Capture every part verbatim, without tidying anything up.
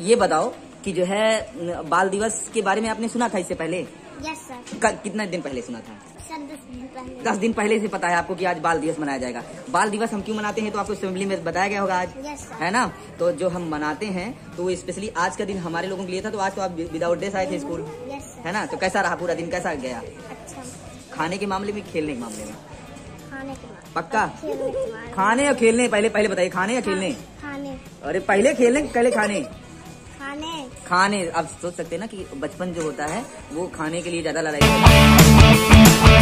ये बताओ कि जो है बाल दिवस के बारे में आपने सुना था इससे पहले? Yes sir. कितना दिन पहले सुना था? सर दस दिन पहले। दस दिन पहले से पता है आपको कि आज बाल दिवस मनाया जाएगा। बाल दिवस हम क्यों मनाते हैं तो आपको असेंबली में बताया गया होगा आज। Yes sir. है ना? तो जो हम मनाते हैं तो स्पेशली आज का दिन हमारे लोगों के लिए था। तो आज तो आप विदाउट ड्रेस आए थे स्कूल। Yes sir. है ना? तो कैसा रहा पूरा दिन, कैसा गया? अच्छा। खाने के मामले में, खेलने के मामले में? खाने के बाद। पक्का? खेलने के बाद। खाने या खेलने? पहले पहले बताइए, खाने या खेलने? खाने। अरे पहले खेलने पहले खाने? खाने। खाने। आप सोच सकते हैं ना कि बचपन जो होता है वो खाने के लिए ज्यादा लड़ाई करता है।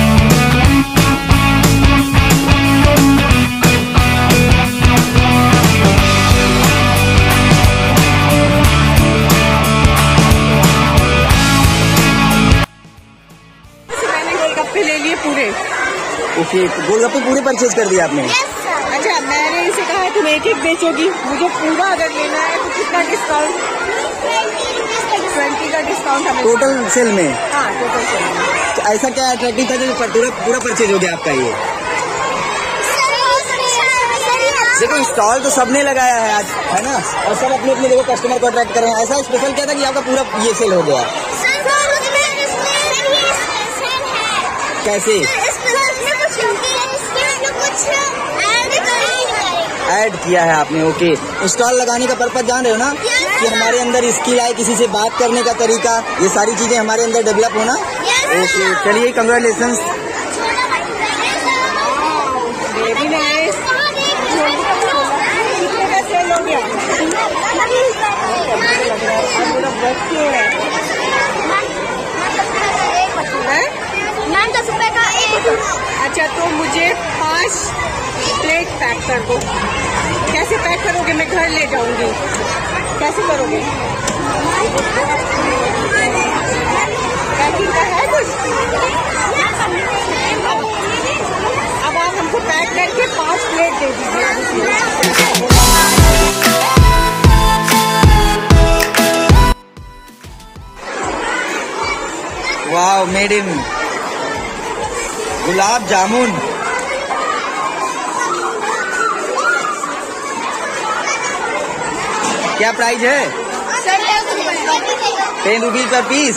मैंने गोलगप्पे ले लिए पूरे। ओके, तो गोलगप्पे पूरे परचेज कर दिए आपने? अच्छा, मैंने इसे कहा तुम एक एक बेचोगी, मुझे पूरा अगर लेना है तो कितना डिस्काउंट? ट्वेंटी का डिस्काउंट हमें टोटल सेल में? हाँ, टोटल सेल में। तो ऐसा क्या अट्रैक्टिव था जो पूरा पूरा परचेज हो गया आपका? ये देखो, स्टॉल तो सबने लगाया है आज, है ना? और सब अपने अपने देखो कस्टमर को अट्रैक्ट कर रहे हैं। ऐसा स्पेशल क्या था कि आपका पूरा ये सेल हो गया? कैसे ऐड किया है आपने? ओके, स्टॉल लगाने का पर्पज जान रहे हो ना कि हमारे अंदर स्किल आए, किसी से बात करने का तरीका, ये सारी चीजें हमारे अंदर डेवलप होना। ओके, चलिए कंग्रेचुलेशन। कितने का सेल हो गया? दस रुपए का एक। अच्छा, तो मुझे पाँच प्लेट पैक कर दो। कैसे पैक करोगे? मैं घर ले जाऊंगी। कैसे करोगे? पैकिंग का है कुछ? अब आप हमको पैक करके पाँच प्लेट दे दीजिए। Wow, made in gulab jamun. क्या प्राइस है? Ten rupees per piece.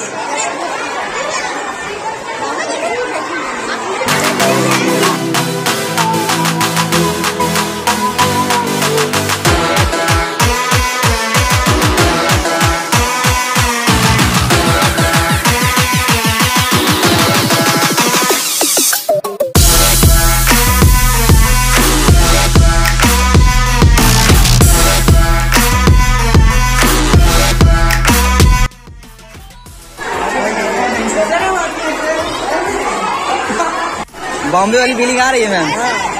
Bombay वाली फीलिंग आ रही है मैम।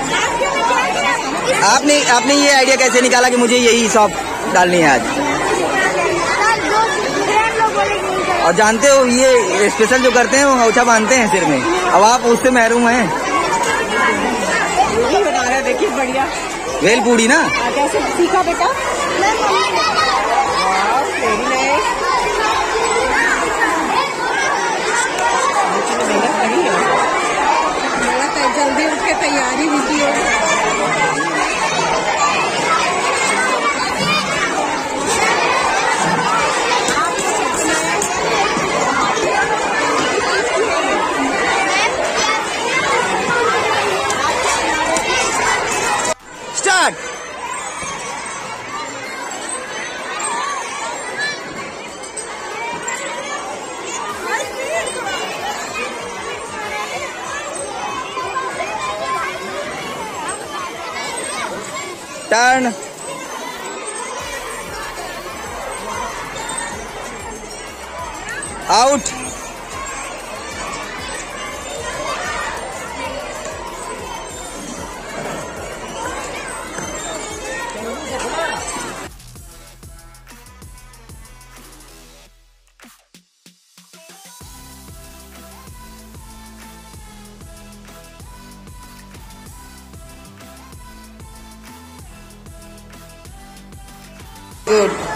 आपने आपने ये आइडिया कैसे निकाला कि मुझे यही शॉप डालनी है आज? और जानते हो ये स्पेशल जो करते हैं वो औछा बांधते हैं सिर में, अब आप उससे महरूम हैं। बना रहा है, देखिए बढ़िया भेलपूरी ना? कैसे सीखा बेटा? जल्दी उठ के तैयारी भी की हो। स्टार्ट। टर्न। आउट। Good.